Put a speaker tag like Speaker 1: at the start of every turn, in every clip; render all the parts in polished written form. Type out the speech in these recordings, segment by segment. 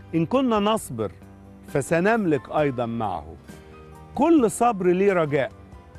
Speaker 1: إن كنا نصبر فسنملك أيضا معه. كل صبر ليه رجاء.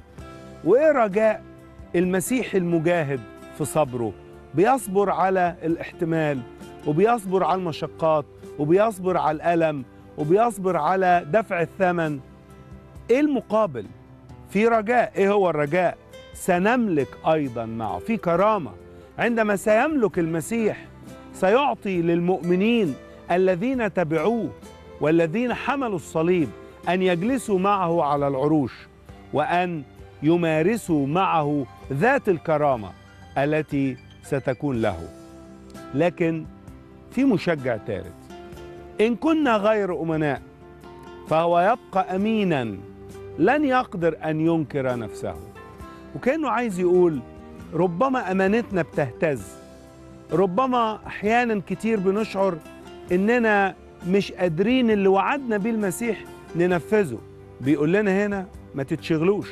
Speaker 1: وإيه رجاء المسيح المجاهد في صبره؟ بيصبر على الاحتمال، وبيصبر على المشقات، وبيصبر على الألم، وبيصبر على دفع الثمن. إيه المقابل؟ في رجاء. إيه هو الرجاء؟ سنملك أيضا معه. في كرامة. عندما سيملك المسيح سيعطي للمؤمنين الذين تبعوه والذين حملوا الصليب أن يجلسوا معه على العروش، وأن يمارسوا معه ذات الكرامة التي ستكون له. لكن في مشجع ثالث: إن كنا غير أمناء فهو يبقى أمينا لن يقدر أن ينكر نفسه. وكأنه عايز يقول ربما أمانتنا بتهتز، ربما أحيانا كتير بنشعر إننا مش قادرين اللي وعدنا بيه المسيح ننفذه. بيقول لنا هنا ما تتشغلوش.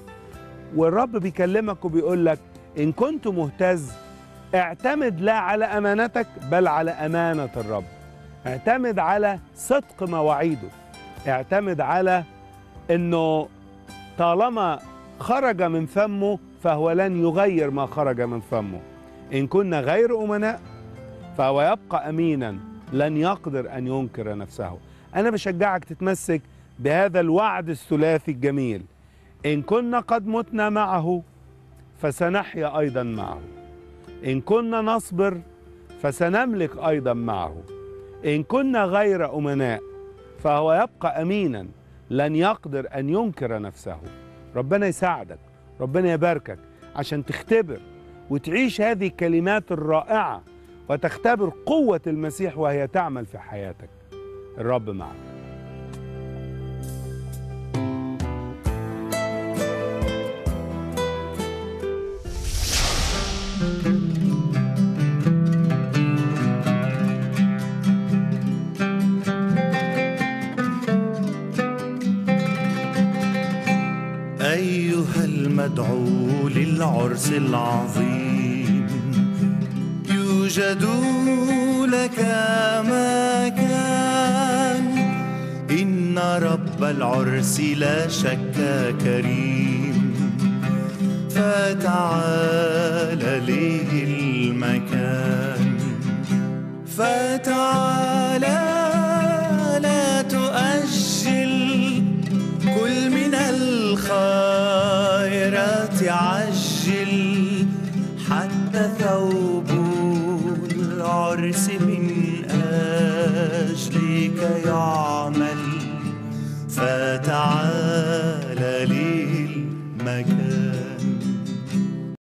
Speaker 1: والرب بيكلمك وبيقول لك إن كنت مهتز اعتمد لا على أمانتك بل على أمانة الرب. اعتمد على صدق مواعيده. اعتمد على إنه طالما خرج من فمه فهو لن يغير ما خرج من فمه. إن كنا غير أمناء فهو يبقى أمينا لن يقدر أن ينكر نفسه. أنا بشجعك تتمسك بهذا الوعد الثلاثي الجميل: إن كنا قد متنا معه فسنحيا أيضا معه. إن كنا نصبر فسنملك أيضا معه. إن كنا غير أمناء فهو يبقى أمينا لن يقدر أن ينكر نفسه. ربنا يساعدك، ربنا يباركك عشان تختبر وتعيش هذه الكلمات الرائعة وتختبر قوة المسيح وهي تعمل في حياتك. الرب معك.
Speaker 2: أيها المدعو للعرس العظيم يوجد لك مكان. إن رب العرس لا شك كريم، فتعال للمكان. فتعال لا تؤجل، كل من الخيرات عجل، حتى ثوب العرس من أجلك يعمل. فتعال للمكان.